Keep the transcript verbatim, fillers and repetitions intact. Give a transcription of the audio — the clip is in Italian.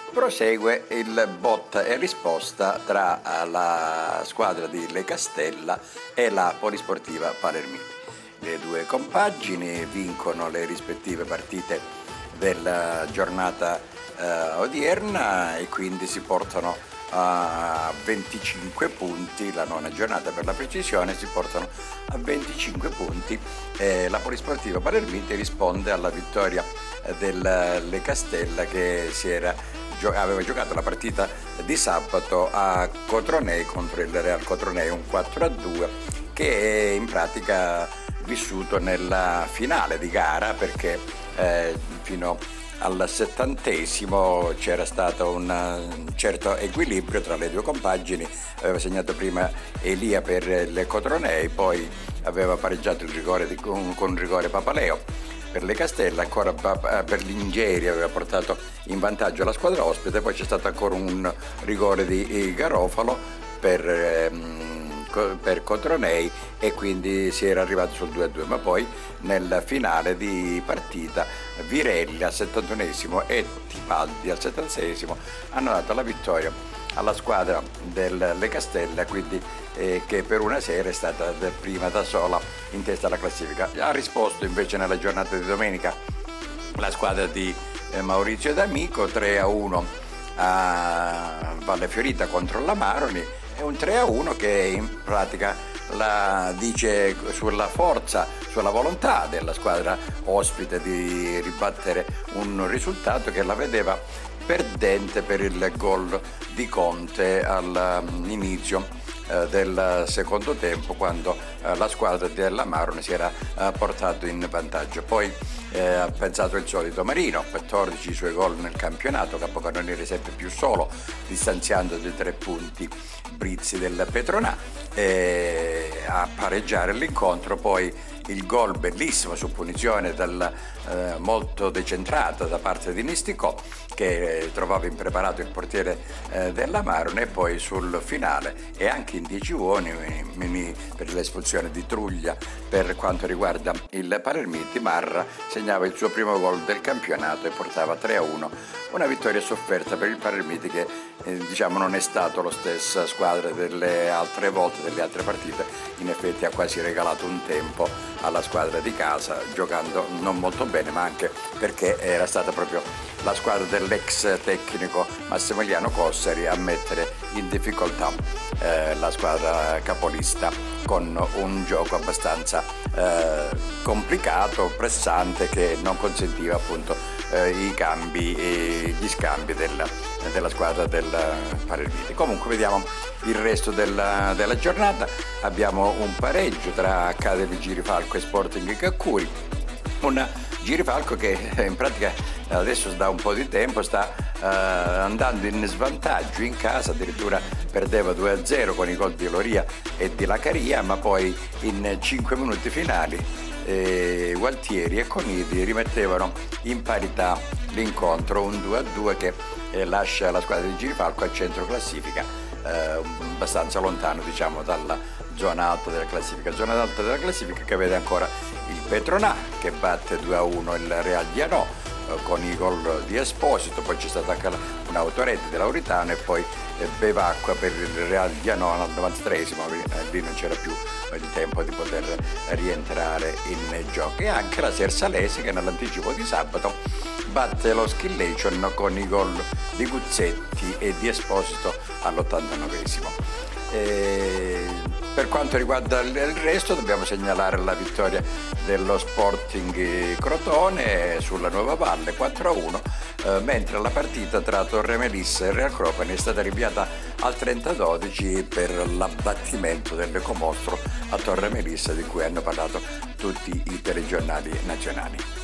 Prosegue il botta e risposta tra la squadra di Le Castella e la Polisportiva Palermiti. Le due compagini vincono le rispettive partite della giornata eh, odierna e quindi si portano a venticinque punti, la nona giornata per la precisione, si portano a venticinque punti. Eh, la Polisportiva Palermiti risponde alla vittoria del Le Castella che si era aveva giocato la partita di sabato a Cotronei contro il Real Cotronei, un quattro a due che è in pratica vissuto nella finale di gara, perché eh, fino al settantesimo c'era stato un certo equilibrio tra le due compagini. Aveva segnato prima Elia per il Cotronei, poi aveva pareggiato il rigore di, con, con rigore Papaleo per Le Castella, ancora per Lingeri aveva portato in vantaggio la squadra ospite, poi c'è stato ancora un rigore di Garofalo per, ehm, per Cotronei e quindi si era arrivato sul due a due, ma poi nel finale di partita Virelli al settantunesimo e Tipaldi al settantaseiesimo hanno dato la vittoria alla squadra del Le Castella, quindi eh, che per una serie è stata prima da sola in testa alla classifica. Ha risposto invece nella giornata di domenica la squadra di eh, Maurizio D'Amico, tre a uno a Valle Fiorita contro la Maroni, è un tre a uno che in pratica la dice sulla forza, sulla volontà della squadra ospite di ribattere un risultato che la vedeva perdente per il gol di Conte all'inizio eh, del secondo tempo, quando eh, la squadra della Marone si era eh, portato in vantaggio. Poi eh, ha pensato il solito Marino, quattordici suoi gol nel campionato, Capocannoniere sempre più solo, distanziando di tre punti Brizzi del Petronà, eh, a pareggiare l'incontro. Poi il gol bellissimo su punizione dal, eh, molto decentrata da parte di Nisticò, che eh, trovava impreparato il portiere eh, della Marone, e poi sul finale e anche in dieci uomini per l'espulsione di Truglia. Per quanto riguarda il Palermiti, Marra segnava il suo primo gol del campionato e portava tre a uno, una vittoria sofferta per il Palermiti che eh, diciamo non è stato la stessa squadra delle altre volte, delle altre partite. In effetti ha quasi regalato un tempo alla squadra di casa, giocando non molto bene, ma anche perché era stata proprio la squadra dell'ex tecnico Massimiliano Cossari a mettere in difficoltà eh, la squadra capolista con un gioco abbastanza eh, complicato, pressante, che non consentiva appunto eh, i cambi e gli scambi della, della squadra del Palermiti. Comunque vediamo il resto della, della giornata. Abbiamo un pareggio tra Academy Girifalco e Sporting Caccuri, un Girifalco che in pratica adesso da un po' di tempo sta uh, andando in svantaggio in casa, addirittura perdeva due a zero con i gol di Loria e di Lacaria, ma poi in cinque minuti finali eh, Gualtieri e Conidi rimettevano in parità l'incontro, un due a due che eh, lascia la squadra di Girifalco al centro classifica, eh, abbastanza lontano diciamo dalla zona alta della classifica, zona alta della classifica che vede ancora il Petronà che batte due a uno il Real Dianò eh, con i gol di Esposito, poi c'è stata anche un'autorete dell'Auritano e poi eh, Bevacqua per il Real Dianò al novantatreesimo, eh, lì non c'era più il tempo di poter rientrare in gioco. E anche la Sersalese che nell'anticipo di sabato batte lo Skillation con i gol di Guzzetti e di Esposito all'ottantanovesimo. E per quanto riguarda il resto dobbiamo segnalare la vittoria dello Sporting Crotone sulla Nuova Valle quattro a uno, eh, mentre la partita tra Torre Melissa e Real Cropani è stata rinviata al trenta dodici per l'abbattimento dell'Ecomostro a Torre Melissa, di cui hanno parlato tutti i telegiornali nazionali.